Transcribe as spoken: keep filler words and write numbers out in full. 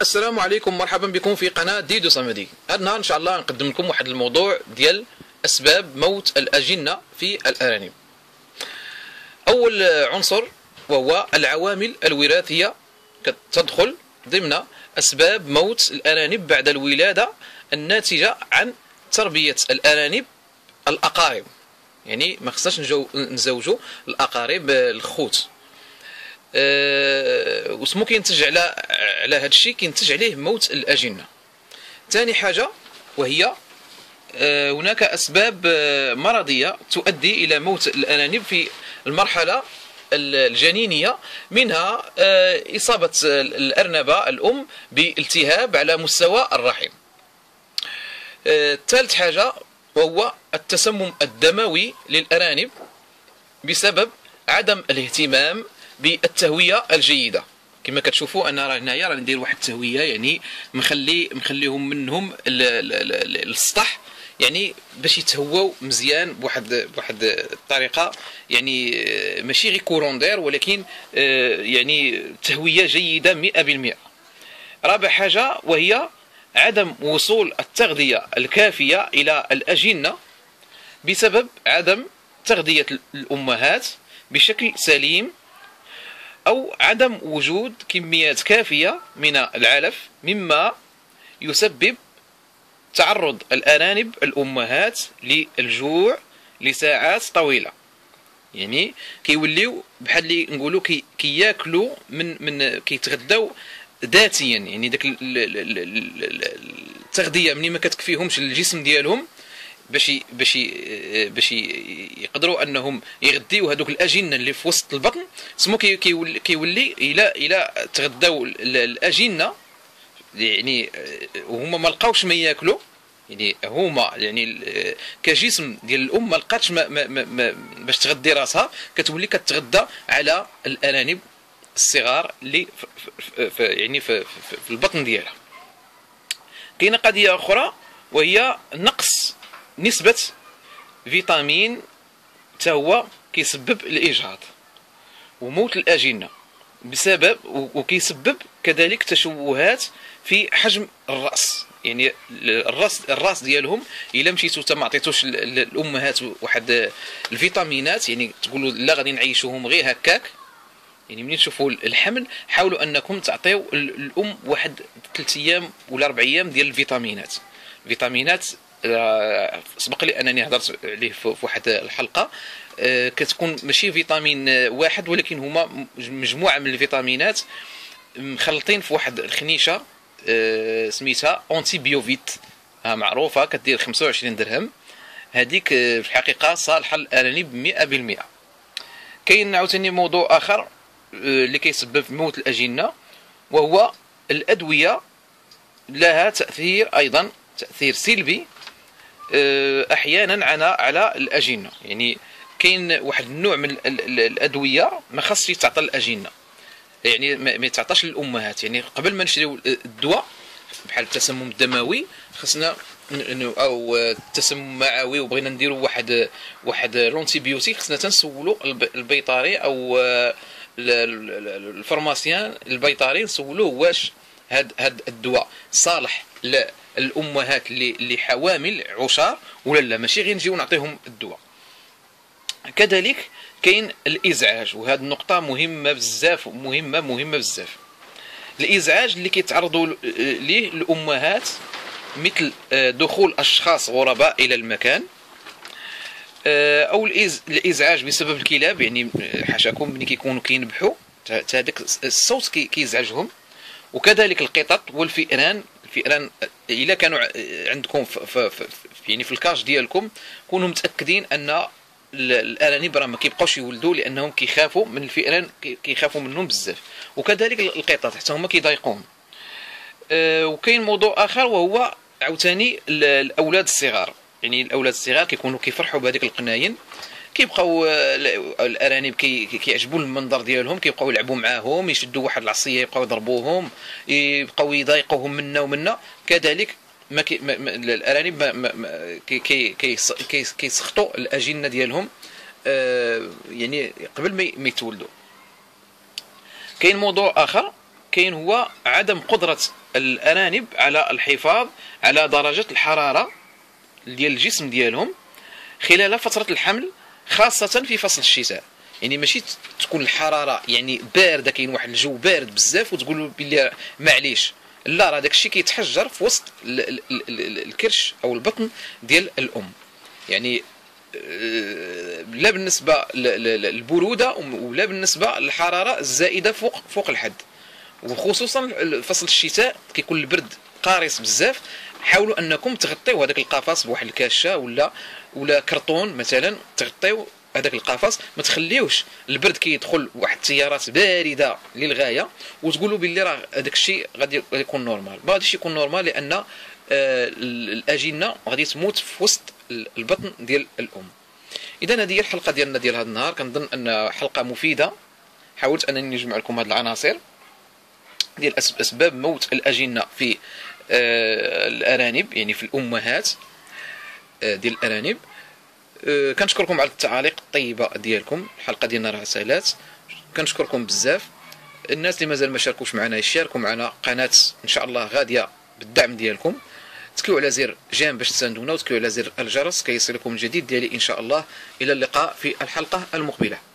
السلام عليكم، مرحبا بكم في قناة ديدو صمدي. هذا النهار ان شاء الله نقدم لكم واحد الموضوع ديال اسباب موت الاجنة في الارانب. اول عنصر وهو العوامل الوراثية تدخل ضمن اسباب موت الارانب بعد الولادة الناتجة عن تربية الارانب الاقارب. يعني ما خصناش نزوجوا الاقارب الخوت. أه وسمو كينتج على على هذا الشيء، كينتج عليه موت الاجنه. ثاني حاجه وهي أه هناك اسباب مرضيه تؤدي الى موت الارانب في المرحله الجنينيه، منها أه اصابه الارنبه الام بالتهاب على مستوى الرحم. أه ثالث حاجه وهو التسمم الدموي للارانب بسبب عدم الاهتمام بالتهويه الجيده. كما كتشوفوا انا راه هنايا راه ندير واحد التهويه، يعني مخلي مخليهم منهم السطح، يعني باش يتهواو مزيان بواحد بواحد الطريقه، يعني ماشي غير كوروندير ولكن يعني تهويه جيده مئة بالمئة. رابع حاجه وهي عدم وصول التغذيه الكافيه الى الاجنه بسبب عدم تغذيه الامهات بشكل سليم، أو عدم وجود كميات كافية من العلف، مما يسبب تعرض الأرانب الأمهات للجوع لساعات طويلة. يعني كيوليو بحال اللي نقولوا كي كياكلوا من من كيتغداو ذاتيا، يعني داك التغذية مني ما كتكفيهمش الجسم ديالهم باش باش باش يقدروا انهم يغذيو هذوك الاجنه اللي في وسط البطن. سمو كيولي كيولي الى الى تغداو الاجنه، يعني وهما ما لقاوش ما ياكلوا، يعني هما يعني كجسم ديال الام ما لقاتش ما ما ما باش تغذي راسها، كتولي كتغدى على الارانب الصغار اللي في في يعني في, في, في البطن ديالها. كاينه قضيه اخرى وهي نقص نسبة فيتامين، حتى هو كيسبب الإجهاض وموت الأجنة بسبب، وكيسبب كذلك تشوهات في حجم الرأس. يعني الراس الراس ديالهم الا مشيتو حتى ما عطيتوش الامهات واحد الفيتامينات، يعني تقولوا لا غادي نعيشوهم غير هكاك، يعني منين تشوفوا الحمل حاولوا انكم تعطيو الام واحد ثلاث ايام ولا اربع ايام ديال الفيتامينات. الفيتامينات سبق لي انني هضرت عليه في واحد الحلقه، كتكون ماشي فيتامين واحد ولكن هما مجموعه من الفيتامينات مخلطين في واحد الخنيشه سميتها اونتي بيوفيت، معروفه كدير خمسة وعشرين درهم. هذيك في الحقيقه صالحه للارانب مئة بالمئة. كاين عاوتاني موضوع اخر اللي كيسبب في موت الاجنه، وهو الادويه لها تاثير ايضا تاثير سلبي احيانا على على الاجنه. يعني كاين واحد النوع من الادويه ما خاصش يتعطى للاجنه، يعني ما يتعطاش للامهات. يعني قبل ما نشريو الدواء بحال التسمم الدموي خصنا او التسمم معوي وبغينا نديروا واحد واحد لونتيبيوتيك، خصنا تنسولوا البيطري او الفارماسيان البيطري، نسولوه واش هاد هاد الدواء صالح للامهات اللي اللي حوامل عشار ولا لا، ماشي غير نجيو نعطيهم الدواء. كذلك كاين الازعاج، وهذه النقطه مهمه بزاف، مهمه مهمه بزاف. الازعاج اللي كيتعرضوا ليه الامهات مثل دخول اشخاص غرباء الى المكان، او الازعاج بسبب الكلاب، يعني حاشاكم ملي كيكونوا كينبحوا هذاك الصوت كيزعجهم. وكذلك القطط والفئران. الفئران الا كانوا عندكم في, في, في يعني في الكاج ديالكم كونوا متاكدين ان الارانب راه ما كيبقاوش يولدوا، لانهم كيخافوا من الفئران، كيخافوا منهم بزاف. وكذلك القطط حتى هما كيضايقوهم. أه وكاين موضوع اخر وهو عاوتاني الاولاد الصغار. يعني الاولاد الصغار كيكونوا كيفرحوا بهذيك القناين، كيبقاو الارانب كي كيعجبوا المنظر ديالهم، كيبقاو يلعبوا معاهم، يشدوا واحد العصيه يبقاو يضربوهم، يبقاو يضايقوهم منا ومنا. كذلك ما كي ما الارانب ما ما كي كي كي كيسخطوا الاجنه ديالهم آه يعني قبل ما يتولدوا. كاين موضوع اخر، كاين هو عدم قدره الارانب على الحفاظ على درجه الحراره ديال الجسم ديالهم خلال فتره الحمل، خاصه في فصل الشتاء. يعني ماشي تكون الحراره يعني بارده، كاين واحد الجو بارد بزاف وتقولوا باللي معليش، لا، راه داك الشيء كيتحجر في وسط الكرش او البطن ديال الام. يعني لا بالنسبه للبروده ولا بالنسبه للحراره الزائده فوق فوق الحد، وخصوصا فصل الشتاء كيكون البرد قارس بزاف. حاولوا انكم تغطيو هذاك القفص بواحد الكاشه ولا ولا كرتون مثلا، تغطيو هذاك القفص، ما تخليوش البرد كيدخل واحد التيارات بارده للغايه وتقولوا باللي راه هذاك الشيء غادي يكون نورمال. ما غاديش يكون نورمال، لان آه الاجنه غادي تموت في وسط البطن ديال الام. اذا هذه هي الحلقه ديالنا ديال هذا النهار، كنظن ان حلقه مفيده. حاولت انني نجمع لكم هذه العناصر ديال اسباب موت الاجنه في آه الارانب، يعني في الامهات آه ديال الارانب. أه كنشكركم على التعاليق الطيبه ديالكم. الحلقه ديالنا راه سالات، كنشكركم بزاف. الناس اللي مازال ما شاركوش معنا يشاركوا معنا، قناه ان شاء الله غاديه بالدعم ديالكم. تكيو على زر جيم باش تساندونا، وتكيو على زر الجرس كيصلكم الجديد ديالي ان شاء الله. الى اللقاء في الحلقه المقبله.